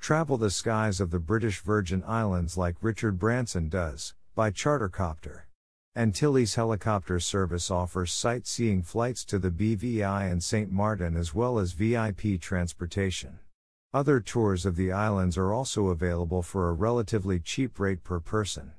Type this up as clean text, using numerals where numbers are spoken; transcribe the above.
Travel the skies of the British Virgin Islands like Richard Branson does, by charter copter. Antilles Helicopter Service offers sightseeing flights to the BVI and St. Maarten as well as VIP transportation. Other tours of the islands are also available for a relatively cheap rate per person.